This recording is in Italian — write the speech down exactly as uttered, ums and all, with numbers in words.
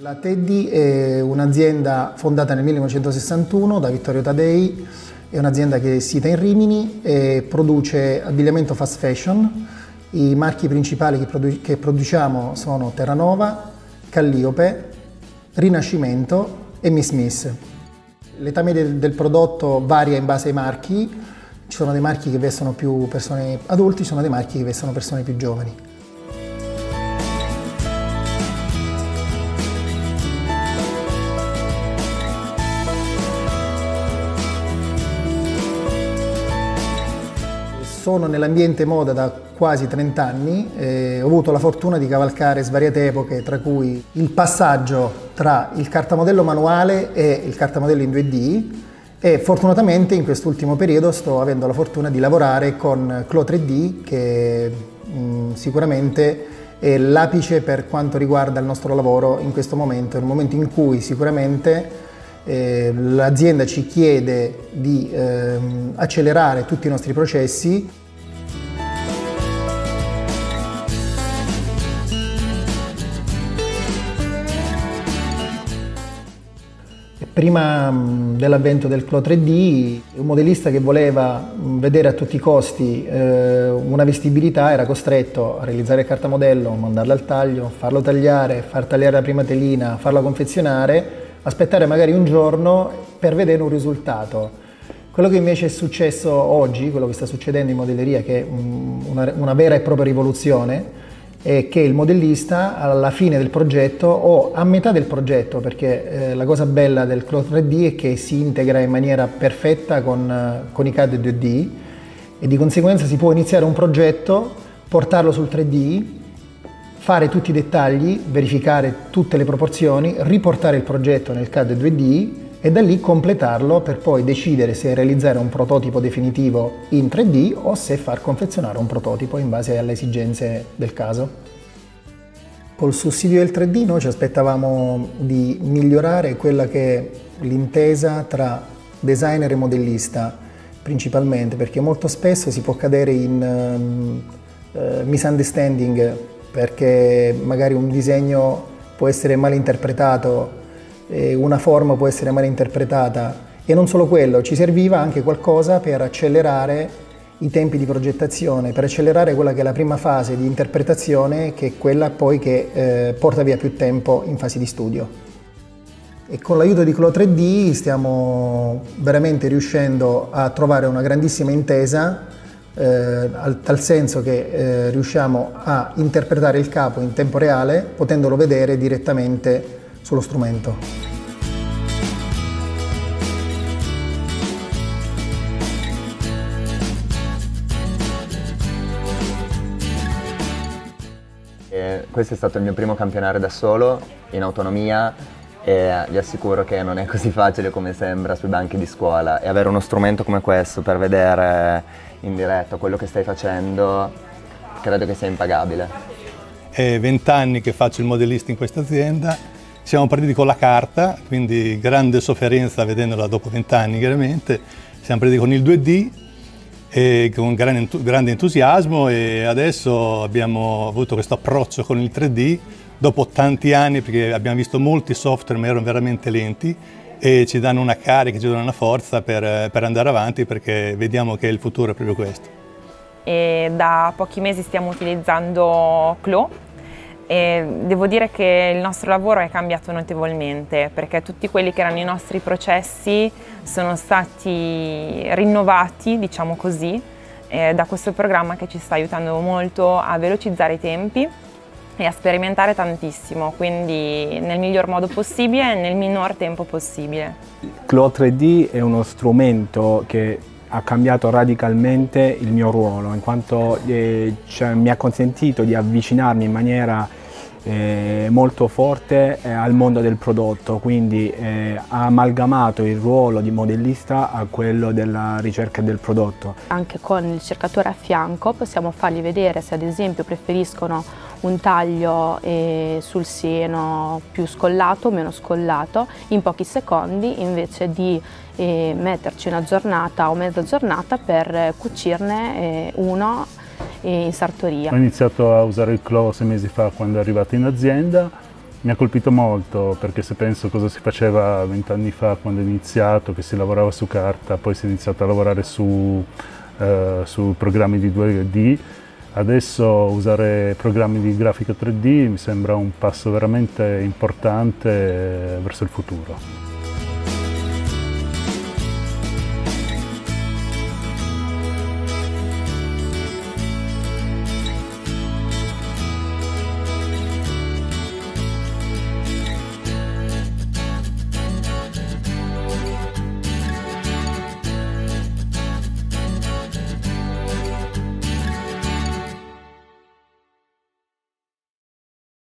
La Teddy è un'azienda fondata nel millenovecentosessantuno da Vittorio Tadei, è un'azienda che è sita in Rimini e produce abbigliamento fast fashion. I marchi principali che, produ che produciamo sono Terranova, Calliope, Rinascimento e Miss Miss. L'età media del prodotto varia in base ai marchi, ci sono dei marchi che vestono più persone adulti, ci sono dei marchi che vestono persone più giovani. Sono nell'ambiente moda da quasi trenta anni, eh, ho avuto la fortuna di cavalcare svariate epoche, tra cui il passaggio tra il cartamodello manuale e il cartamodello in due D, e fortunatamente in quest'ultimo periodo sto avendo la fortuna di lavorare con Clo tre D, che mh, sicuramente è l'apice per quanto riguarda il nostro lavoro in questo momento, è un momento in cui sicuramente Eh, l'azienda ci chiede di ehm, accelerare tutti i nostri processi. Prima dell'avvento del Clo tre D, un modellista che voleva vedere a tutti i costi eh, una vestibilità era costretto a realizzare il cartamodello, mandarlo al taglio, farlo tagliare, far tagliare la prima telina, farla confezionare, aspettare magari un giorno per vedere un risultato. Quello che invece è successo oggi, quello che sta succedendo in modelleria, che è una, una vera e propria rivoluzione, è che il modellista alla fine del progetto o a metà del progetto, perché eh, la cosa bella del Clo tre D è che si integra in maniera perfetta con, con i C A D due D e di conseguenza si può iniziare un progetto, portarlo sul tre D, fare tutti i dettagli, verificare tutte le proporzioni, riportare il progetto nel C A D due D e da lì completarlo per poi decidere se realizzare un prototipo definitivo in tre D o se far confezionare un prototipo in base alle esigenze del caso. Col sussidio del tre D noi ci aspettavamo di migliorare quella che è l'intesa tra designer e modellista, principalmente perché molto spesso si può cadere in um, uh, misunderstanding, perché magari un disegno può essere mal interpretato, eh, una forma può essere mal interpretata e non solo quello, ci serviva anche qualcosa per accelerare i tempi di progettazione, per accelerare quella che è la prima fase di interpretazione, che è quella poi che eh, porta via più tempo in fase di studio. E con l'aiuto di Clo tre D stiamo veramente riuscendo a trovare una grandissima intesa, Eh, al tal senso che eh, riusciamo a interpretare il capo in tempo reale potendolo vedere direttamente sullo strumento. E questo è stato il mio primo campionario da solo, in autonomia, e vi assicuro che non è così facile come sembra sui banchi di scuola, e avere uno strumento come questo per vedere in diretta quello che stai facendo credo che sia impagabile. È vent'anni che faccio il modellista in questa azienda, siamo partiti con la carta, quindi grande sofferenza vedendola dopo vent'anni chiaramente, siamo partiti con il due D e con grande, grande entusiasmo, e adesso abbiamo avuto questo approccio con il tre D dopo tanti anni, perché abbiamo visto molti software ma erano veramente lenti e ci danno una carica, ci danno una forza per, per andare avanti, perché vediamo che il futuro è proprio questo. E da pochi mesi stiamo utilizzando Clo e devo dire che il nostro lavoro è cambiato notevolmente, perché tutti quelli che erano i nostri processi sono stati rinnovati, diciamo così, eh, da questo programma che ci sta aiutando molto a velocizzare i tempi e a sperimentare tantissimo, quindi nel miglior modo possibile e nel minor tempo possibile. Clo tre D è uno strumento che ha cambiato radicalmente il mio ruolo, in quanto eh, cioè, mi ha consentito di avvicinarmi in maniera eh, molto forte eh, al mondo del prodotto, quindi eh, ha amalgamato il ruolo di modellista a quello della ricerca del prodotto. Anche con il cercatore a fianco possiamo fargli vedere se ad esempio preferiscono un taglio eh, sul seno più scollato o meno scollato in pochi secondi, invece di eh, metterci una giornata o mezza giornata per cucirne eh, uno eh, in sartoria. Ho iniziato a usare il Clo sei mesi fa quando è arrivato in azienda Mi ha colpito molto, perché se penso cosa si faceva vent'anni fa quando ho iniziato, che si lavorava su carta, poi si è iniziato a lavorare su, eh, su programmi di due D, adesso usare programmi di grafica tre D mi sembra un passo veramente importante verso il futuro.